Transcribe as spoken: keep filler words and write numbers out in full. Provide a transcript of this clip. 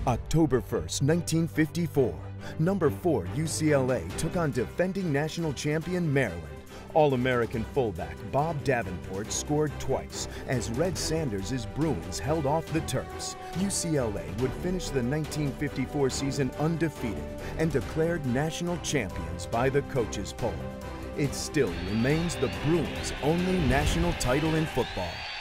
October first, nineteen fifty-four, number four U C L A took on defending national champion Maryland. All-American fullback Bob Davenport scored twice as Red Sanders' Bruins held off the Terps. U C L A would finish the nineteen fifty-four season undefeated and declared national champions by the coaches' poll. It still remains the Bruins' only national title in football.